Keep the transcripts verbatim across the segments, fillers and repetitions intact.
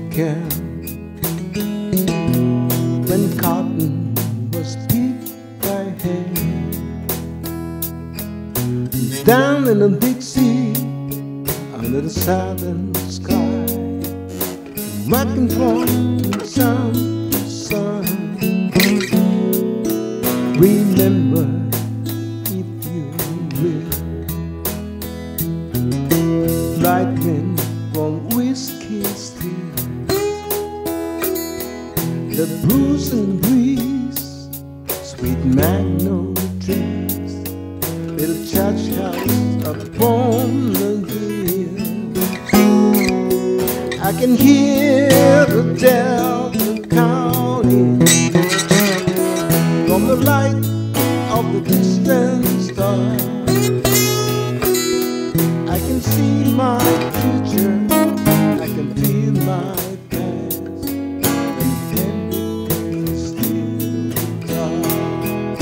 camp when cotton was picked by hand. Down in the big sea, under the southern sky, rocking from sun to sun. Remember, if you will, lightning from whiskey still, the bruising breeze, sweet magnolia trees, little church house upon the hill. I can hear the Delta counting from the light of the distant star. I can see my future, I can feel my past, and everything is still dark.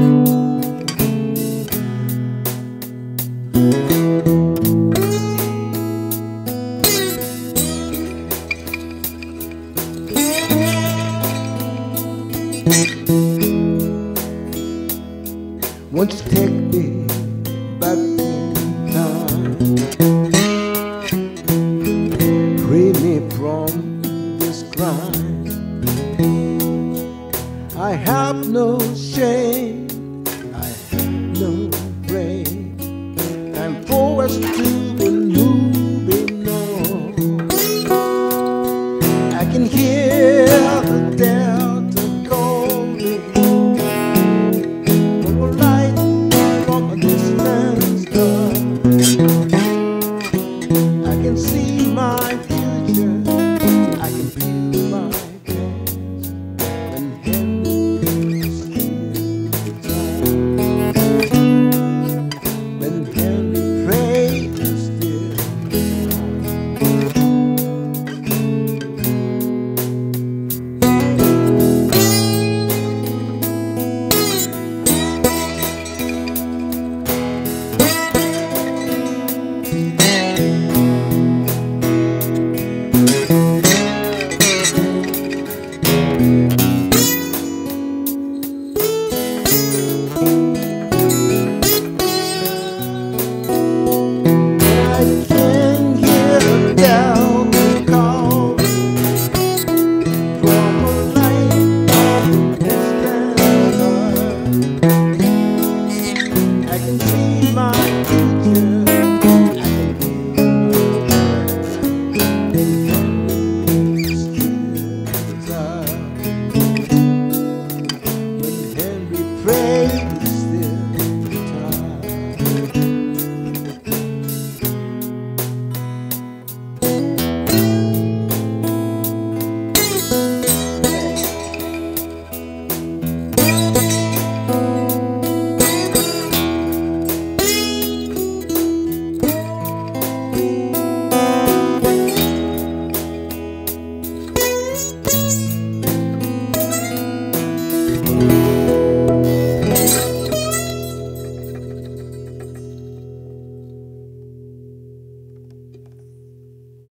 Won't you take me back in time, free me from this crime? I have no shame, I have no blame. I'm forced to the moving on. I can hear the Delta calling from a light from a distant star. I can see my